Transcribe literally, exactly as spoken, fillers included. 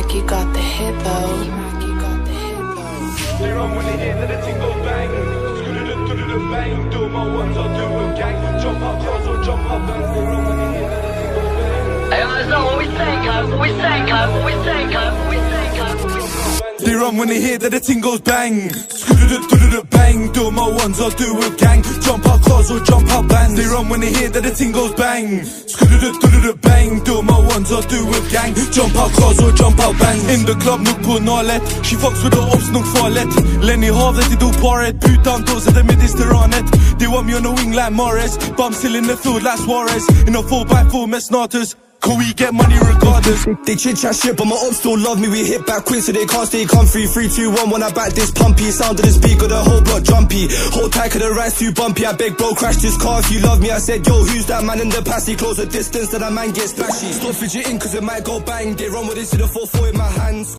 Mackie got the hit though. They run when they hear that the ting goes bang. Scoo-doo-doo-doo-doo bang. Do my ones, I'll do a gang. Jump up cars or jump up bands. They run when they hear that the ting goes bang. Hey, I know what we say, cuz, what we say, cuz, what we say, cuz, what we say, cuz. They run when they hear that the ting goes bang. Scoo-doo-doo-doo-doo bang. Do my ones, I'll do a gang. Jump up cars or jump up bands. They run when they hear that the ting goes bang. Scoo-doo-doo-doo-doo bang. Do my ones, I'll do a gang. Jump up cars or jump up bands. In the club, nuk på nalet. She fucks with the ops, nuk farligt. Lenny havet, det do paret. Putan dåser det med disteranet. They want me on the wing like Morris, but I'm still in the field like Suarez. In a four by four med snorters. Could we get money regardless? They chit chat shit, but my ops still love me. We hit back quick, so they can't stay comfy. Three, two, one, when I back this pumpy. Sound of the speaker, the whole block jumpy. Hold tight, cause the ride's too bumpy. I beg bro, crash this car if you love me. I said, yo, who's that man in the passy? Close the distance, then that man gets splashy. Stop fidgeting, cause it might go bang. They run with this to the four four in my hands.